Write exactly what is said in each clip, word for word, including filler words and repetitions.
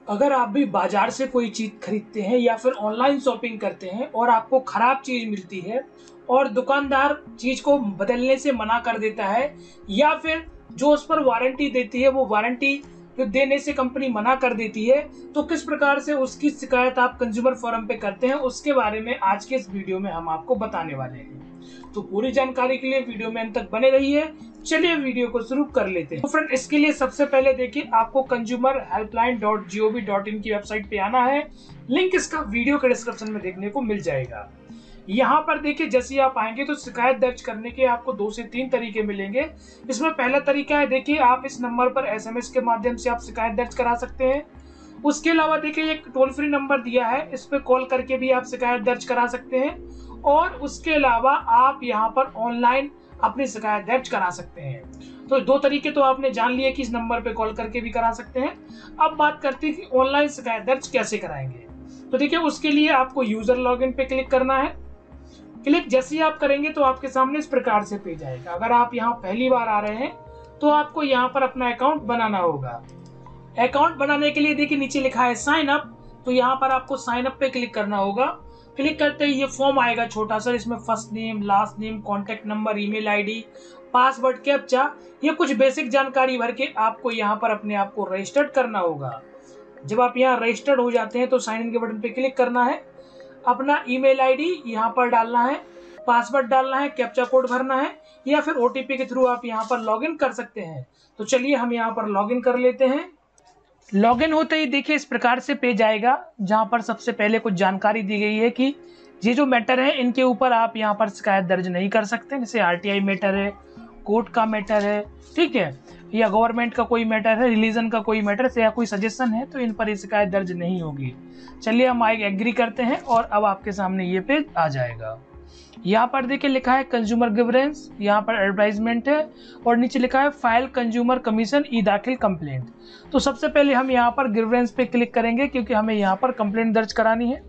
अगर आप भी बाजार से कोई चीज खरीदते हैं या फिर ऑनलाइन शॉपिंग करते हैं और आपको खराब चीज मिलती है और दुकानदार चीज को बदलने से मना कर देता है, या फिर जो उस पर वारंटी देती है वो वारंटी जो देने से कंपनी मना कर देती है, तो किस प्रकार से उसकी शिकायत आप कंज्यूमर फोरम पे करते हैं, उसके बारे में आज के इस वीडियो में हम आपको बताने वाले हैं। तो पूरी जानकारी के लिए वीडियो में अंत तक बने रहिए। चलिए वीडियो को शुरू कर लेते हैं। तो फ्रेंड, इसके लिए सबसे पहले देखिए आपको consumer helpline dot G O V dot in की वेबसाइट पे आना है। लिंक इसका वीडियो के डिस्क्रिप्शन में देखने को मिल जाएगा। यहाँ पर देखिए जैसे आप आएंगे तो शिकायत दर्ज करने के आपको दो से तीन तरीके मिलेंगे। इसमें पहला तरीका है, देखिए आप इस नंबर पर एस एम एस के माध्यम से आप शिकायत दर्ज करा सकते हैं। उसके अलावा देखिए एक टोल फ्री नंबर दिया है, इस पे कॉल करके भी आप शिकायत दर्ज करा सकते हैं। और उसके अलावा आप यहाँ पर ऑनलाइन अपनी शिकायत दर्ज करा सकते हैं। तो दो तरीके तो आपने जान लिए कि इस नंबर पे कॉल करके भी करा सकते हैं। अब बात करते हैं कि ऑनलाइन शिकायत दर्ज कैसे कराएंगे। तो देखिए उसके लिए आपको यूजर लॉगिन पे क्लिक करना है। क्लिक जैसे ही आप करेंगे तो आपके सामने इस प्रकार से पेज आएगा। अगर आप यहाँ पहली बार आ रहे हैं तो आपको यहाँ पर अपना अकाउंट बनाना होगा। अकाउंट बनाने के लिए देखिए नीचे लिखा है साइन अप, तो यहाँ पर आपको साइन अप पे क्लिक करना होगा। क्लिक करते ही ये फॉर्म आएगा छोटा सा, इसमें first name, last name, contact number, email ID, password, captcha, ये कुछ बेसिक जानकारी भर के आपको यहाँ पर अपने आप को रजिस्टर्ड करना होगा। जब आप यहाँ रजिस्टर्ड हो जाते हैं तो साइन इन के बटन पे क्लिक करना है, अपना ईमेल आईडी यहाँ पर डालना है, पासवर्ड डालना है, कैप्चा कोड भरना है, या फिर ओ टी पी के थ्रू आप यहाँ पर लॉगिन कर सकते हैं। तो चलिए हम यहाँ पर लॉगिन कर लेते हैं। लॉगिन होते ही देखिए इस प्रकार से पेज आएगा, जहां पर सबसे पहले कुछ जानकारी दी गई है कि ये जो मैटर है इनके ऊपर आप यहां पर शिकायत दर्ज नहीं कर सकते। जैसे आर टी आई मैटर है, कोर्ट का मैटर है, ठीक है, या गवर्नमेंट का कोई मैटर है, रिलीजन का कोई मैटर है, या कोई सजेशन है, तो इन पर शिकायत दर्ज नहीं होगी। चलिए हम आगे एग्री करते हैं और अब आपके सामने ये पेज आ जाएगा। यहाँ पर देखिए लिखा है कंज्यूमर गिवरेंस, यहाँ पर एडवर्टाइजमेंट है और नीचे लिखा है फाइल कंज्यूमर कमीशन ई दाखिल कंप्लेंट। तो सबसे पहले हम यहाँ पर गिवरेंस पे क्लिक करेंगे क्योंकि हमें यहाँ पर कंप्लेंट दर्ज करानी है।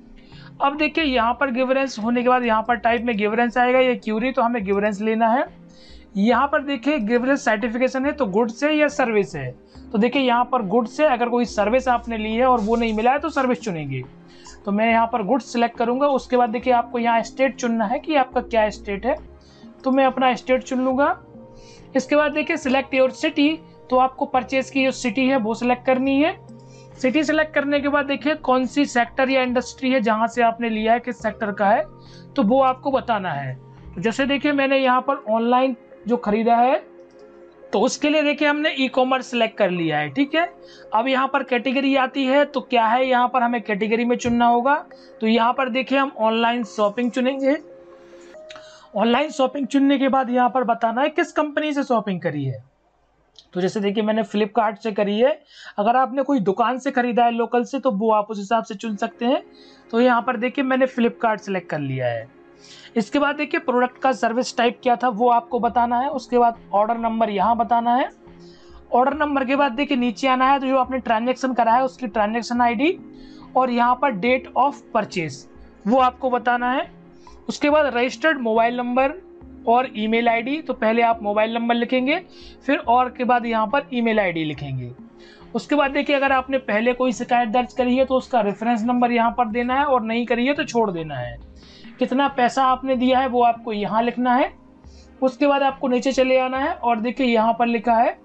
अब देखिए यहाँ पर गिवरेंस होने के बाद यहाँ पर टाइप में गिवरेंस आएगा, ये क्यूरी, तो हमें गिवरेंस लेना है। यहाँ पर देखिए गिवरेंस सर्टिफिकेशन है, तो गुड्स है या सर्विस है। तो देखिए यहाँ पर गुड्स है, अगर कोई सर्विस आपने ली है और वो नहीं मिला है तो सर्विस चुनेंगे। तो मैं यहाँ पर गुड्स सिलेक्ट करूंगा। उसके बाद देखिए आपको यहाँ स्टेट चुनना है कि आपका क्या स्टेट है, तो मैं अपना स्टेट चुन लूंगा। इसके बाद देखिए सिलेक्ट योर सिटी, तो आपको परचेज की जो सिटी है वो सिलेक्ट करनी है। सिटी सिलेक्ट करने के बाद देखिए कौन सी सेक्टर या इंडस्ट्री है जहां से आपने लिया है, किस सेक्टर का है, तो वो आपको बताना है। तो जैसे देखिए मैंने यहाँ पर ऑनलाइन जो खरीदा है तो उसके लिए देखिए हमने ई कॉमर्स सेलेक्ट कर लिया है, ठीक है। अब यहाँ पर कैटेगरी आती है, तो क्या है यहाँ पर हमें कैटेगरी में चुनना होगा। तो यहाँ पर देखिए हम ऑनलाइन शॉपिंग चुनेंगे। ऑनलाइन शॉपिंग चुनने के बाद यहाँ पर बताना है किस कंपनी से शॉपिंग करी है। तो जैसे देखिए मैंने फ्लिपकार्ट से करी है। अगर आपने कोई दुकान से खरीदा है लोकल से तो वो आप उस हिसाब से चुन सकते हैं। तो यहाँ पर देखिए मैंने फ्लिपकार्ट सेलेक्ट कर लिया है। इसके बाद देखिए प्रोडक्ट का सर्विस टाइप क्या था वो आपको बताना है। उसके बाद ऑर्डर नंबर यहाँ बताना है। ऑर्डर नंबर के बाद देखिए नीचे आना है, तो जो आपने ट्रांजैक्शन करा है उसकी ट्रांजैक्शन आईडी और यहाँ पर डेट ऑफ परचेज वो आपको बताना है। उसके बाद रजिस्टर्ड मोबाइल नंबर और ईमेल आईडी, तो पहले आप मोबाइल नंबर लिखेंगे, फिर और के बाद यहाँ पर ईमेल आईडी लिखेंगे। उसके बाद देखिए अगर आपने पहले कोई शिकायत दर्ज करी है तो उसका रेफरेंस नंबर यहाँ पर देना है, और नहीं करी है तो छोड़ देना है। कितना पैसा आपने दिया है वो आपको यहाँ लिखना है। उसके बाद आपको नीचे चले आना है और देखिए यहाँ पर लिखा है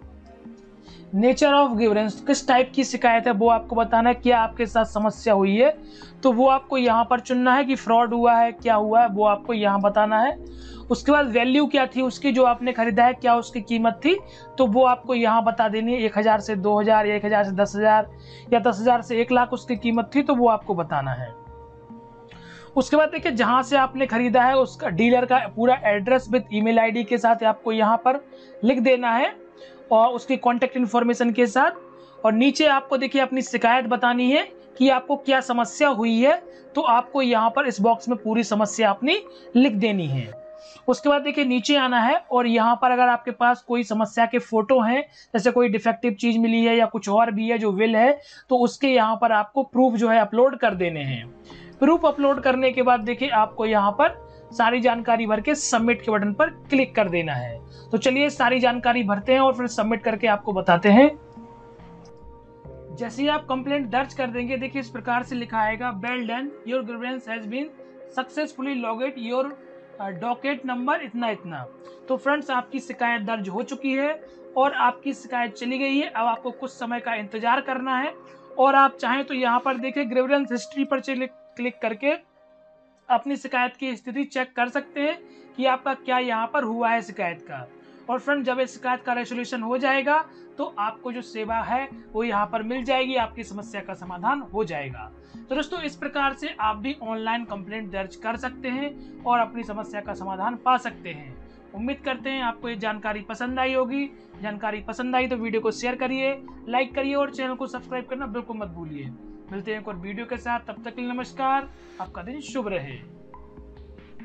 नेचर ऑफ गिवरेंस, किस टाइप की शिकायत है वो आपको बताना है। क्या आपके साथ समस्या हुई है तो वो आपको यहाँ पर चुनना है कि फ्रॉड हुआ है, क्या हुआ है, वो आपको यहाँ बताना है। उसके बाद वैल्यू क्या थी उसकी, जो आपने खरीदा है क्या उसकी कीमत थी, तो वो आपको यहाँ बता देनी है। एक हज़ार से दो हज़ार या एक हज़ार से दस हज़ार या दस हज़ार से एक लाख उसकी कीमत थी, तो वो आपको बताना है। उसके बाद देखिए जहां से आपने खरीदा है उसका डीलर का पूरा एड्रेस विद ईमेल आईडी के साथ आपको यहाँ पर लिख देना है, और उसकी कॉन्टेक्ट इन्फॉर्मेशन के साथ। और नीचे आपको देखिए अपनी शिकायत बतानी है कि आपको क्या समस्या हुई है, तो आपको यहाँ पर इस बॉक्स में पूरी समस्या अपनी लिख देनी है। उसके बाद देखिए नीचे आना है और यहाँ पर अगर आपके पास कोई समस्या के फोटो हैं, जैसे कोई डिफेक्टिव चीज मिली है या कुछ और भी है जो विल है, तो उसके यहाँ पर आपको प्रूफ जो है अपलोड कर देने हैं। प्रूफ अपलोड करने के बाद देखिए आपको यहाँ पर सारी जानकारी भर के सबमिट के बटन पर क्लिक कर देना है। तो चलिए सारी जानकारी भरते हैं और फिर सबमिट करके आपको बताते हैं। जैसे ही आप कंप्लेंट दर्ज कर देंगे, देखिए इस प्रकार से लिखा आएगा, well done, your grievance has been successfully logged, your docket number इतना इतना। तो फ्रेंड्स, आपकी शिकायत दर्ज हो चुकी है और आपकी शिकायत चली गई है। अब आपको कुछ समय का इंतजार करना है और आप चाहें तो यहाँ पर देखिए ग्रीवेंस हिस्ट्री पर क्लिक करके अपनी शिकायत की स्थिति चेक कर सकते हैं कि आपका क्या यहाँ पर हुआ है शिकायत का। और फ्रेंड, जब इस शिकायत का रेजोल्यूशन हो जाएगा तो आपको जो सेवा है वो यहाँ पर मिल जाएगी, आपकी समस्या का समाधान हो जाएगा। तो दोस्तों, इस प्रकार से आप भी ऑनलाइन कंप्लेंट दर्ज कर सकते हैं और अपनी समस्या का समाधान पा सकते हैं। उम्मीद करते हैं आपको ये जानकारी पसंद आई होगी। जानकारी पसंद आई तो वीडियो को शेयर करिए, लाइक करिए और चैनल को सब्सक्राइब करना बिल्कुल मत भूलिए। मिलते हैं एक और वीडियो के साथ, तब तक के लिए नमस्कार, आपका दिन शुभ रहे।